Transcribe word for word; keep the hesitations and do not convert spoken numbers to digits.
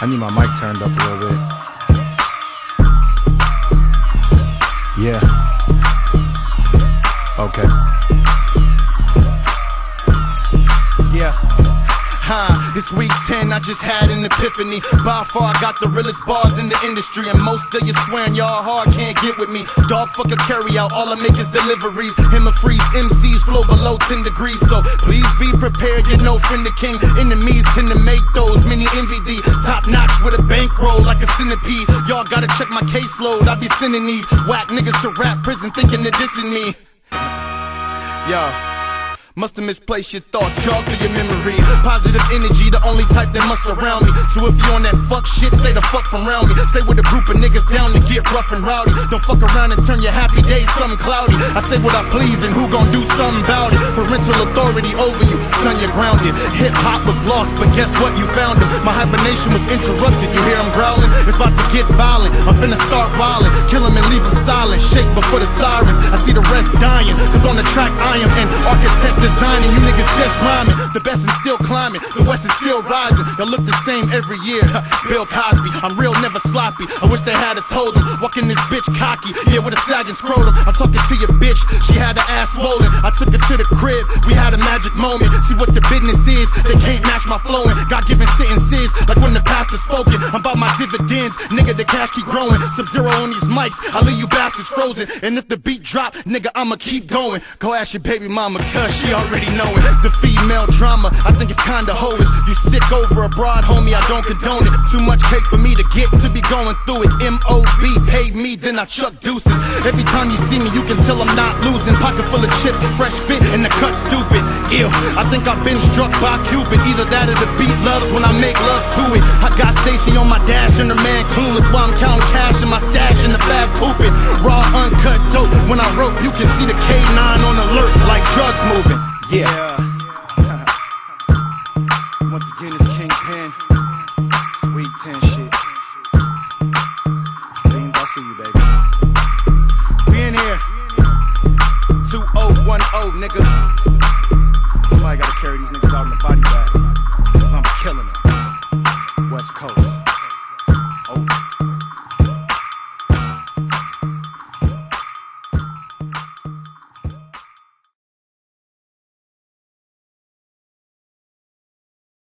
I need my mic turned up a little bit. Yeah. Okay. Yeah. Huh, it's week ten, I just had an epiphany. By far, I got the realest bars in the industry, and most of you swearing y'all hard can't get with me. Dog fucker carry out, all I make is deliveries. Him a freeze, M Cs flow below ten degrees. So please be prepared, you're no friend of king. Enemies tend to make those mini M V D. Top notch with a bankroll like a centipede. Y'all gotta check my caseload, I be sending these whack niggas to rap prison thinking they're dissing me. Yo, must have misplaced your thoughts, jog through your memory. Positive energy, the only type that must surround me. So if you on that fuck shit, stay the fuck from around me. Stay with a group of niggas down to get rough and rowdy. Don't fuck around and turn your happy days something cloudy. I say what I please and who gon' do something about it. Parental authority over you, son, you're grounded. Hip hop was lost, but guess what? You found him. My hibernation was interrupted, you hear him growling? It's about to get violent, I'm finna start wildin'. Kill him and leave him silent, shake before the sirens. I see the rest dying, cause on the track I am an architect designing. You niggas just rhyming, the best is still climbing, the west is still rising. They look the same every year. Bill Cosby, I'm real, never sloppy. I wish they had a told him. Walking this bitch cocky, yeah, with a sagging scrotum. I'm talking to your bitch, she had her ass swollen. I took her to the crib, we had a magic moment. See what the business is, they can't match my flowing. God-given sentences, like when the pastor spoken. I'm about my dividends, nigga, the cash keep growing. Sub-zero on these mics, I leave you bastards frozen. And if the beat drop, nigga, I'ma keep going. Go ask your baby mama, cuz she already know it. The female drama, I think it's kinda hoish. You sick over abroad, homie, I don't condone it. Too much cake for me to get to be going through it. M O B paid me, then I chuck deuces. Every time you see me, you can tell I'm not losing. Pocket full of chips, fresh fit, and the cut stupid. Ew, I think I've been struck by Cupid. Either that or the beat loves when I make love to it. I got Stacy on my dash and her man clueless while I'm counting cash in my stash in the fast couping. Raw, uncut dope. When I wrote, you can see the K nine on alert like drugs moving. Yeah. yeah. Once again, it's Kingpin. It's week ten shit. Beans, I see you, baby. We in here. two oh one oh, nigga. Somebody gotta carry these niggas out in the body bag. Cause I'm killing them. West Coast. Oh.